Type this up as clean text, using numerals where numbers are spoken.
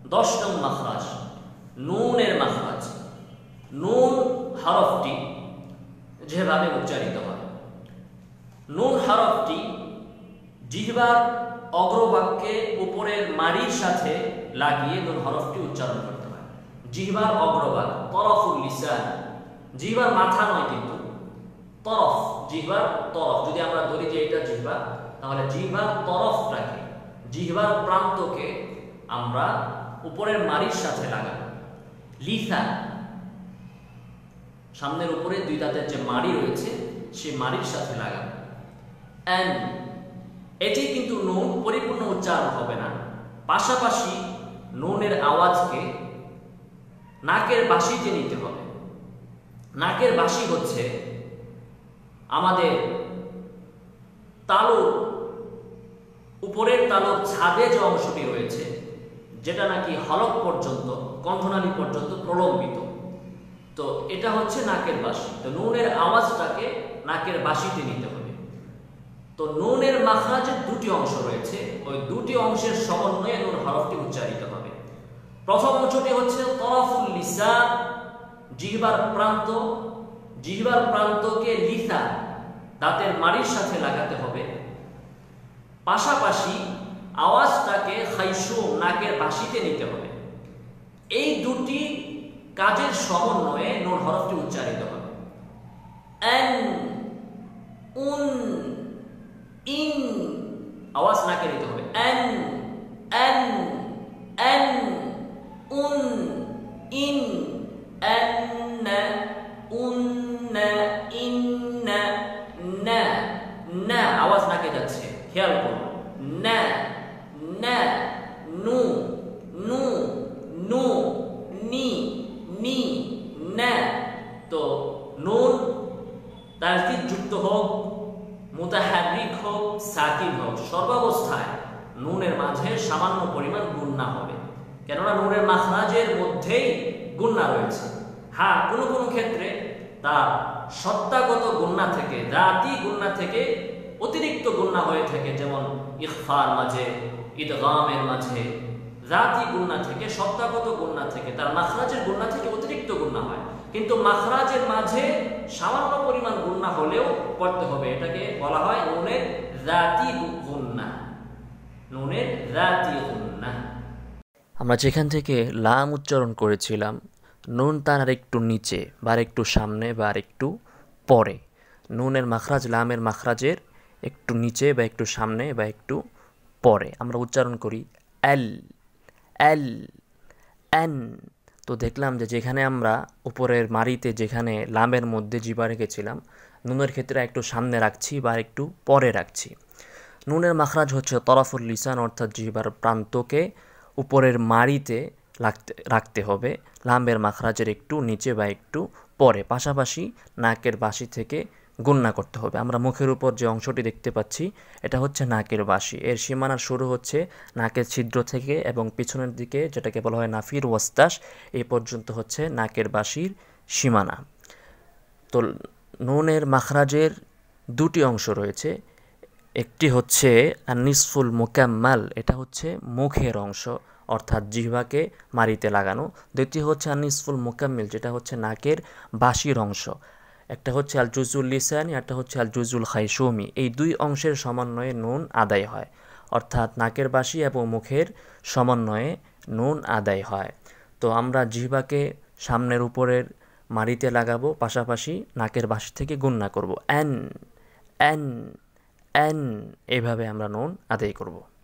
10 নং মাখরাজ নুনের মাখরাজ। নুন হরফটি যেভাবে উচ্চারিত হয়, নুন হরফটি জিহ্বার অগ্রভাগকে উপরের মাড়ির সাথে লাগিয়ে নুন হরফটি উচ্চারণ করতে হয়। জিহ্বার অগ্রভাগ তরফুল লিসান, জিহ্বার মাথা নয় কিন্তু তরফ, জিহ্বার তরফ। যদি আমরা ধরি যে এটা জিহ্বা, তাহলে জিহ্বার তরফটাকে, জিহ্বার প্রান্তকে আমরা উপরের মাড়ির সাথে লাগাবো। লিসা, সামনের উপরে 2 দাঁতের যে মাড়ি রয়েছে সেই মাড়ির সাথে লাগাবো। এন, এটি কিন্তু নুন পরিপূর্ণ উচ্চারণ হবে না, পাশাপাশি নুনের আওয়াজকে নাকের বাঁশিতে নিতে হবে। নাকের বাঁশি হচ্ছে আমাদের তালুর উপরের তালুর ছাদে যে অংশটি রয়েছে, যেটা নাকি হলক পর্যন্ত, কণ্ঠনালী পর্যন্ত প্রলম্বিত, তো এটা হচ্ছে নাকের বাঁশি। তো নুনের আওয়াজটাকে নাকের বাঁশিতে নিতে হবে। তো নুনের মাখরাজের 2টি অংশ রয়েছে, ওই 2টি অংশের সমন্বয়ে নুন হরফটি উচ্চারিত হবে। প্রথম অংশটি হচ্ছে তরফুল লিসান, জিহ্বার প্রান্ত, জিহ্বার প্রান্তকে লিসা দাঁতের মাড়ির সাথে লাগাতে হবে, পাশাপাশি আওয়াজটাকে খাইশুম নাকের বাঁশিতে নিতে হবে। এই 2টি কাজের সমন্বয়ে নুন হরফটি উচ্চারিত হবে। এন, উন, ইন, আওয়াজ নাকে নিতে হবে। এন, এন, এন, উন, ইন, এন, উন, ইন, না, না, আওয়াজ নাকে যাচ্ছে, খেয়াল করুন। না, না, নু, নু, নু, নি, নি, না। তো নুন তাসদীদ যুক্ত হোক, মুতাহাররিক হোক, সাকিন হোক, সর্বাবস্থায় নুনের মাঝে সামান্য পরিমাণ গুন্না হবে, কেননা নুনের মাখরাজের মধ্যেই গুন্না রয়েছে। হ্যাঁ, কোনো কোনো ক্ষেত্রে তার সত্তাগত গুন্না থেকে, জাতি গুন্না থেকে অতিরিক্ত গুন্না হয়ে থাকে, যেমন ইখফার মাঝে, ইদগামের মাঝে, জাতি গুন্না থেকে, সত্তাগত গুন্না থেকে, তার মাখরাজের গুন্না থেকে অতিরিক্ত গুন্না হয়। কিন্তু মাখরাজের মাঝে সামান্য পরিমাণ গুন্না হলেও পড়তে হবে, এটাকে বলা হয় নুনের জাতি গুন্না, নুনের জাতি গুন্না। আমরা যেখান থেকে লাম উচ্চারণ করেছিলাম, নুন তার আর একটু নিচে বা একটু সামনে বা একটু পরে, নুনের মাখরাজ লামের মাখরাজের একটু নিচে বা একটু সামনে বা একটু পরে আমরা উচ্চারণ করি এল, এল, এন। তো দেখলাম যে যেখানে আমরা উপরের মাড়িতে যেখানে লামের মধ্যে জিহ্বা রেখেছিলাম, নুনের ক্ষেত্রে একটু সামনে রাখছি বা একটু পরে রাখছি। নুনের মাখরাজ হচ্ছে তরফুল লিসান, অর্থাৎ জিহ্বার প্রান্তকে উপরের মাড়িতে রাখতে হবে, লামের মাখরাজের একটু নিচে বা একটু পরে, পাশাপাশি নাকের বাঁশি থেকে গুন্না করতে হবে। আমরা মুখের উপর যে অংশটি দেখতে পাচ্ছি এটা হচ্ছে নাকের বাঁশি, এর সীমানার শুরু হচ্ছে নাকের ছিদ্র থেকে এবং পিছনের দিকে যেটাকে বলা হয় নাফির ওয়াস্তাস, এই পর্যন্ত হচ্ছে নাকের বাঁশির সীমানা। তো নুনের মাখরাজের 2টি অংশ রয়েছে, একটি হচ্ছে নিসফুল মুকাম্মাল, এটা হচ্ছে মুখের অংশ অর্থাৎ জিহ্বাকে মাড়িতে লাগানো। দ্বিতীয় হচ্ছে নিসফুল মুকাম্মিল, যেটা হচ্ছে নাকের বাঁশির অংশ। একটা হচ্ছে আল জুজুল লিসানি, একটা হচ্ছে আল জুজুল খাইশুমি। এই 2 অংশের সমন্বয়ে নুন আদায় হয়, অর্থাৎ নাকের বাঁশি এবং মুখের সমন্বয়ে নুন আদায় হয়। তো আমরা জিহ্বাকে সামনের উপরের মাড়িতে লাগাবো, পাশাপাশি নাকের বাঁশি থেকে গুন্না করব, এন, এন, এন, এভাবে আমরা নুন আদায় করব।